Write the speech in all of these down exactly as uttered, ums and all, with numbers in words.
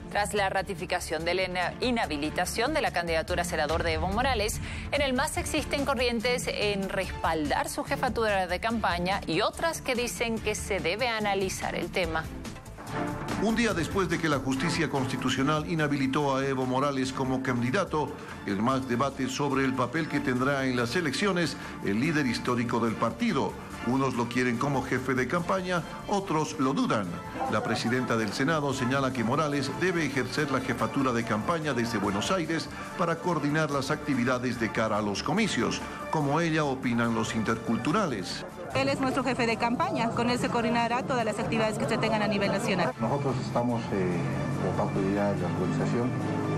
Tras la ratificación de la inhabilitación de la candidatura a senador de Evo Morales, en el M A S existen corrientes en respaldar su jefatura de campaña y otras que dicen que se debe analizar el tema. Un día después de que la justicia constitucional inhabilitó a Evo Morales como candidato, el M A S debate sobre el papel que tendrá en las elecciones el líder histórico del partido. Unos lo quieren como jefe de campaña, otros lo dudan. La presidenta del Senado señala que Morales debe ejercer la jefatura de campaña desde Buenos Aires para coordinar las actividades de cara a los comicios. Como ella, opinan los interculturales. Él es nuestro jefe de campaña, con él se coordinará todas las actividades que se tengan a nivel nacional. Nosotros estamos eh, como parte de la organización.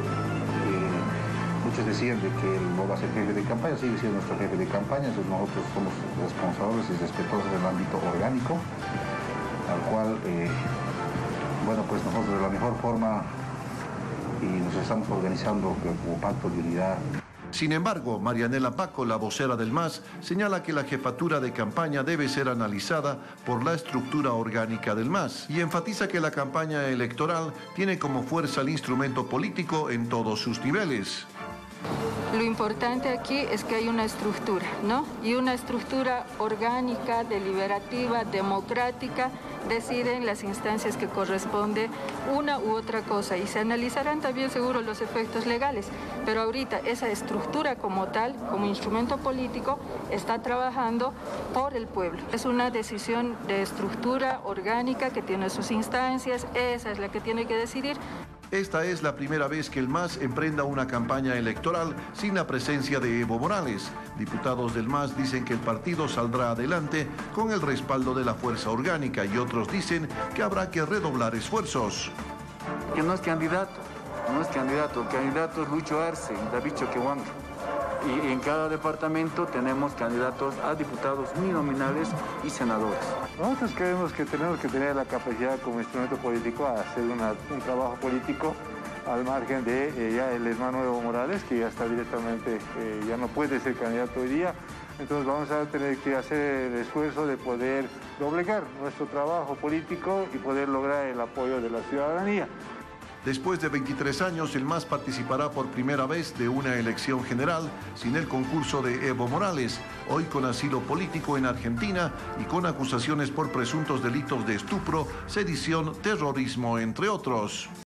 Eh, muchos decían de que él no va a ser jefe de campaña, sigue siendo nuestro jefe de campaña, entonces nosotros somos responsables y respetuosos del ámbito orgánico, al cual, eh, bueno, pues nosotros de la mejor forma y nos estamos organizando como pacto de unidad. Sin embargo, Marianela Paco, la vocera del M A S, señala que la jefatura de campaña debe ser analizada por la estructura orgánica del M A S y enfatiza que la campaña electoral tiene como fuerza el instrumento político en todos sus niveles. Lo importante aquí es que hay una estructura, ¿no? Y una estructura orgánica, deliberativa, democrática, deciden las instancias que corresponde una u otra cosa y se analizarán también seguro los efectos legales, pero ahorita esa estructura como tal, como instrumento político, está trabajando por el pueblo. Es una decisión de estructura orgánica que tiene sus instancias, esa es la que tiene que decidir. Esta es la primera vez que el M A S emprenda una campaña electoral sin la presencia de Evo Morales. Diputados del M A S dicen que el partido saldrá adelante con el respaldo de la fuerza orgánica y otros dicen que habrá que redoblar esfuerzos. Que no es candidato, no es candidato, el candidato es Lucho Arce, David Choquehuanca. Y en cada departamento tenemos candidatos a diputados uninominales y senadores. Nosotros creemos que tenemos que tener la capacidad como instrumento político a hacer una, un trabajo político al margen de eh, ya el hermano Evo Morales, que ya está directamente, eh, ya no puede ser candidato hoy día. Entonces vamos a tener que hacer el esfuerzo de poder doblegar nuestro trabajo político y poder lograr el apoyo de la ciudadanía. Después de veintitrés años, el M A S participará por primera vez de una elección general sin el concurso de Evo Morales, hoy con asilo político en Argentina y con acusaciones por presuntos delitos de estupro, sedición, terrorismo, entre otros.